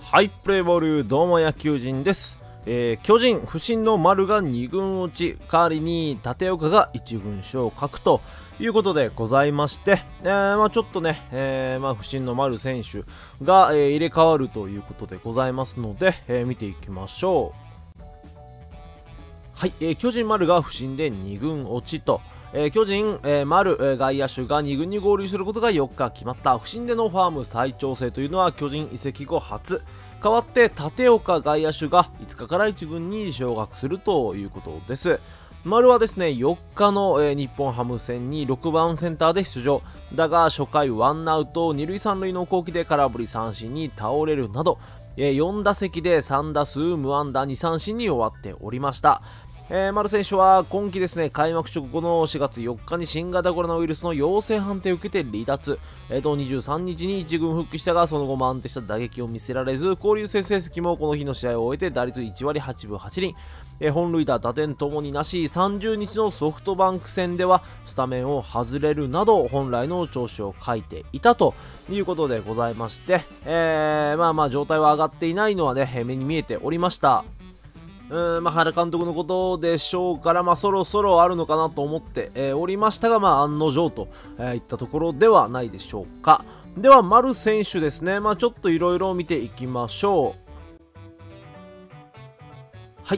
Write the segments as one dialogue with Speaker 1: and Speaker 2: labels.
Speaker 1: はい、プレイボール、どうも野球人です。巨人、不振の丸が2軍落ち、代わりに立岡が1軍昇格ということでございまして、ちょっとね、不振の丸選手が、入れ替わるということでございますので、見ていきましょう。はい、巨人丸が不振で2軍落ちと。巨人、丸、外野手が2軍に合流することが4日決まった。不振でのファーム再調整というのは巨人移籍後初。代わって立岡外野手が5日から1軍に昇格するということです。丸はですね、4日の、日本ハム戦に6番センターで出場。だが初回ワンアウト2塁3塁の好機で空振り三振に倒れるなど、4打席で3打数無安打2三振に終わっておりました。丸選手は今季ですね、開幕直後の4月4日に新型コロナウイルスの陽性判定を受けて離脱。23日に1軍復帰したが、その後も安定した打撃を見せられず、交流戦成績もこの日の試合を終えて打率1割8分8厘。本塁打、打点ともになし、30日のソフトバンク戦ではスタメンを外れるなど、本来の調子を欠いていたということでございまして、状態は上がっていないのはね、目に見えておりました。原監督のことでしょうから、そろそろあるのかなと思って、おりましたが、案の定といったところではないでしょうか。では、丸選手ですね、ちょっといろいろ見ていきましょう。はい、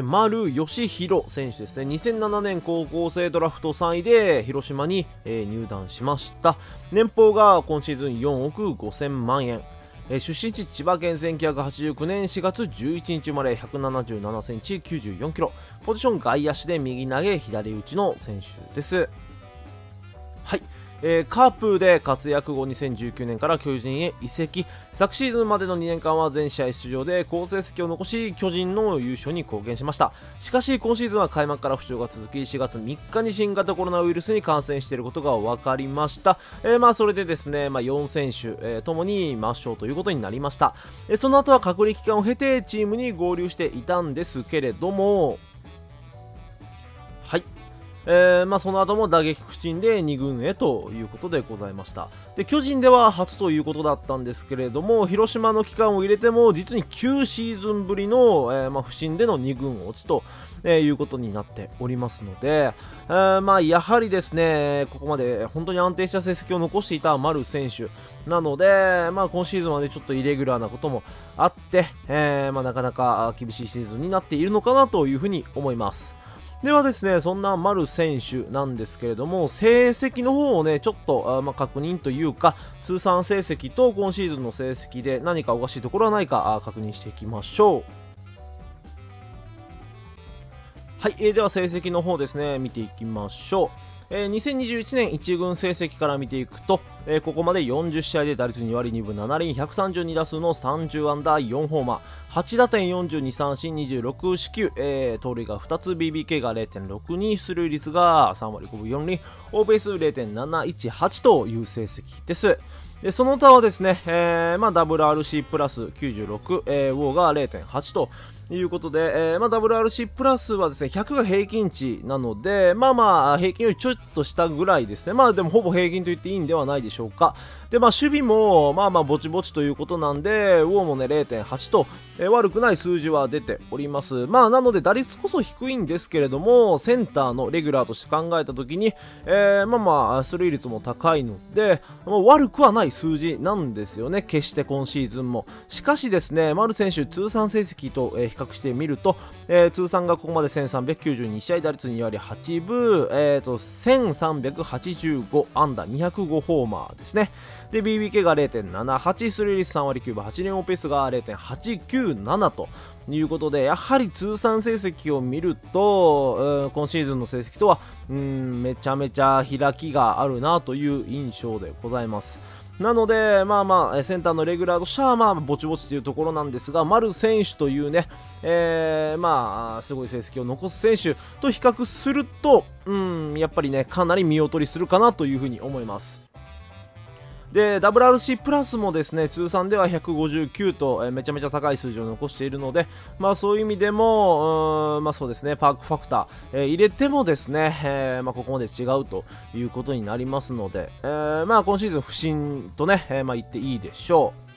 Speaker 1: 丸義弘選手ですね。2007年高校生ドラフト3位で広島に、入団しました。年俸が今シーズン4億5000万円。出身地千葉県、1989年4月11日生まれ、177センチ94キロ。ポジション外野手で右投げ左打ちの選手です。はい、カープで活躍後2019年から巨人へ移籍。昨シーズンまでの2年間は全試合出場で好成績を残し、巨人の優勝に貢献しました。しかし今シーズンは開幕から不調が続き、4月3日に新型コロナウイルスに感染していることが分かりました。それでですね、4選手、ともに抹消ということになりました。その後は隔離期間を経てチームに合流していたんですけれども、はい、その後も打撃不振で2軍へということでございました。で、巨人では初ということだったんですけれども、広島の期間を入れても実に9シーズンぶりの、不振での2軍落ちと、いうことになっておりますので、やはりですね、ここまで本当に安定した成績を残していた丸選手なので、今シーズンはね、ちょっとイレギュラーなこともあって、なかなか厳しいシーズンになっているのかなというふうに思います。ではですね、そんな丸選手なんですけれども、成績の方をね、ちょっと確認というか、通算成績と今シーズンの成績で何かおかしいところはないか確認していきましょう。はい、では成績の方ですね、見ていきましょう。2021年1軍成績から見ていくと、ここまで40試合で打率2割2分7厘、132打数の30安打4ホーマー、8打点42三振26四球、盗塁が2つ、 BBK が 0.62、出塁率が3割5分4厘、オーベース 0.718 という成績です。でその他はですね、WRC プラス96、ウォーが 0.8 ということで、WRC プラスはですね、100が平均値なので、平均よりちょっと下ぐらいですね。でもほぼ平均と言っていいんではないでしょうか。で、守備も、ぼちぼちということなんで、ウォーもね、0.8 と、悪くない数字は出ております。なので、打率こそ低いんですけれども、センターのレギュラーとして考えたときに、出塁率も高いので、悪くはない数字なんですよね。決して今シーズンも。しかしですね、丸選手、通算成績と、比較してみると、通算がここまで1392試合、打率2割8分、1385安打、205ホーマーですね。で、BBK が 0.78、出塁率3割9分8厘、オペースが 0.897 ということで、やはり通算成績を見ると、今シーズンの成績とはめちゃめちゃ開きがあるなという印象でございます。なので、センターのレギュラーとしては、ぼちぼちというところなんですが、丸選手というね、すごい成績を残す選手と比較すると、やっぱりね、かなり見劣りするかなというふうに思います。で、WRC プラスもですね、通算では159と、めちゃめちゃ高い数字を残しているので、そういう意味でも、そうですね、パークファクター、入れてもですね、ここまで違うということになりますので、今シーズン不振とね、言っていいでしょう。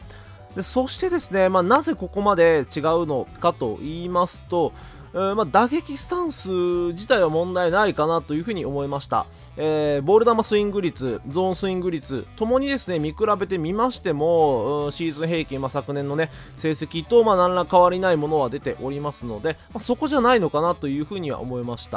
Speaker 1: でそしてですね、なぜここまで違うのかと言いますと、打撃スタンス自体は問題ないかなというふうに思いました。ボール球スイング率、ゾーンスイング率ともにですね見比べてみましても、シーズン平均、昨年のね成績と何ら変わりないものは出ておりますので、そこじゃないのかなというふうには思いました。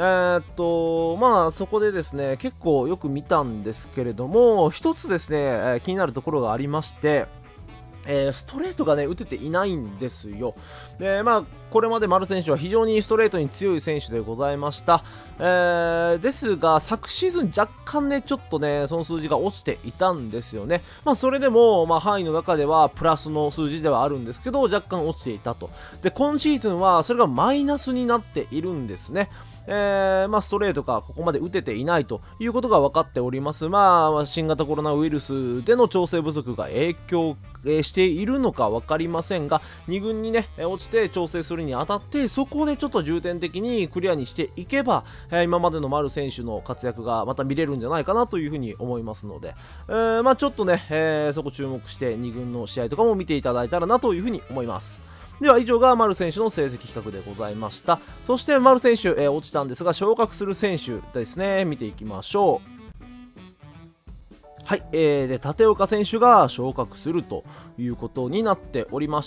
Speaker 1: そこでですね結構よく見たんですけれども、一つですね、気になるところがありまして、ストレートがね打てていないんですよ。でこれまで丸選手は非常にストレートに強い選手でございました。ですが昨シーズン若干ねちょっとねその数字が落ちていたんですよね。それでも範囲の中ではプラスの数字ではあるんですけど若干落ちていたと。で今シーズンはそれがマイナスになっているんですね。ストレートがここまで打てていないということが分かっております。新型コロナウイルスでの調整不足が影響しているのか分かりませんが、2軍にね落ちて調整するにあたってそこをねちょっと重点的にクリアにしていけば、今までの丸選手の活躍がまた見れるんじゃないかなというふうに思いますので、ちょっとね、そこ注目して2軍の試合とかも見ていただいたらなというふうに思います。では以上が丸選手の成績比較でございました。そして丸選手、落ちたんですが昇格する選手ですね、見ていきましょう。はい、で立岡選手が昇格するということになっておりまして、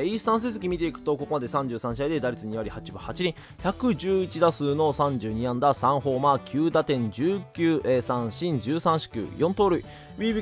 Speaker 1: イースタン成績見ていくとここまで33試合で打率2割8分8厘、111打数の32安打3ホーマー9打点19、三振13四球4盗塁、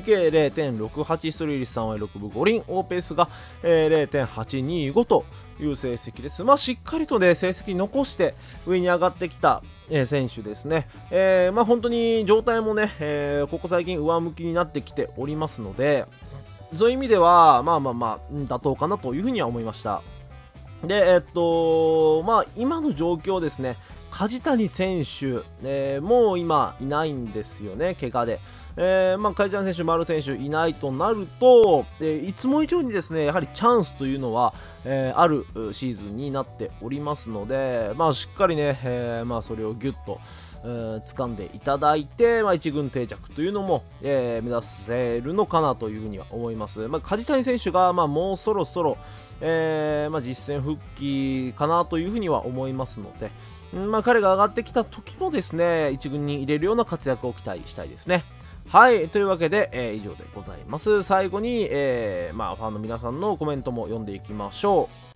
Speaker 1: BBK0.68 出塁率3割6分5厘、オーペースが、0.825 という成績です。しっかりとね成績残して上に上がってきた選手ですね。本当に状態もね、ここ最近上向きになってきておりますので、そういう意味では妥当かなというふうには思いました。で今の状況ですね、梶谷選手、もう今いないんですよね、怪我で。梶谷選手、丸選手いないとなると、いつも以上にですねやはりチャンスというのは、あるシーズンになっておりますので、しっかりね、それをギュッと掴んでいただいて、一軍定着というのも、目指せるのかなというふうには思います。梶谷選手が、もうそろそろ、実戦復帰かなというふうには思いますので、彼が上がってきた時もですね一軍に入れるような活躍を期待したいですね。はい、というわけで、以上でございます。最後に、ファンの皆さんのコメントも読んでいきましょう。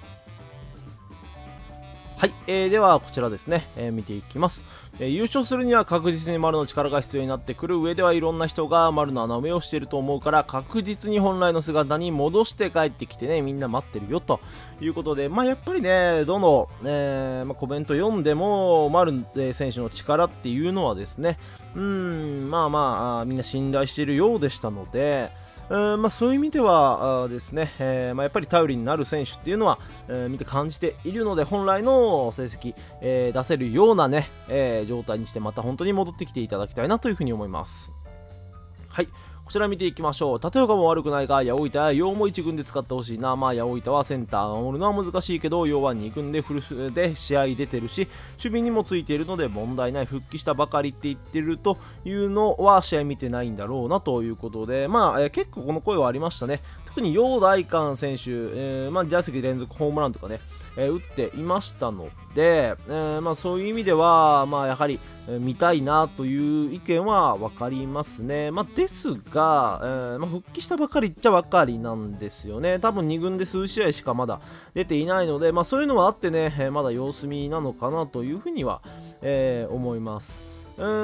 Speaker 1: はい、ではこちらですね、見ていきます。優勝するには確実に丸の力が必要になってくる上ではいろんな人が丸の穴埋めをしていると思うから確実に本来の姿に戻して帰ってきてねみんな待ってるよということで、やっぱりねどの、コメント読んでも丸選手の力っていうのはですねみんな信頼しているようでしたので、そういう意味ではですね、やっぱり頼りになる選手っていうのは、見て感じているので本来の成績、出せるようなね、状態にしてまた本当に戻ってきていただきたいなというふうに思います。はい、こちら見ていきましょう。立岡も悪くないが、八百板や陽も1軍で使ってほしいな。八百板はセンター守るのは難しいけど、陽は2軍でフルで試合出てるし、守備にもついているので問題ない。復帰したばかりって言ってるというのは試合見てないんだろうなということで、結構この声はありましたね。特に陽大観選手、2打席連続ホームランとかね、打っていましたので、そういう意味では、やはり、見たいなという意見は分かりますね。ですが、復帰したばかりっちゃばかりなんですよね。多分2軍で数試合しかまだ出ていないので、そういうのはあってね、まだ様子見なのかなというふうには、思います。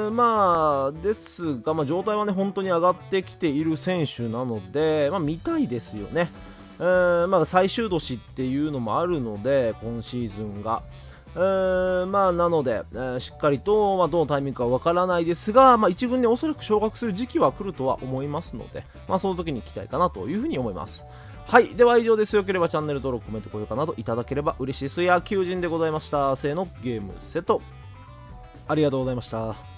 Speaker 1: ですが、状態はね本当に上がってきている選手なので、見たいですよね。最終年っていうのもあるので今シーズンがなので、しっかりと、どのタイミングかわからないですが、1軍におそらく昇格する時期は来るとは思いますので、その時に期待かなというふうに思います。はい、では以上です。よければチャンネル登録、コメント、高評価などいただければ嬉しいです。野球人でございました。せーの、ゲームセット。ありがとうございました。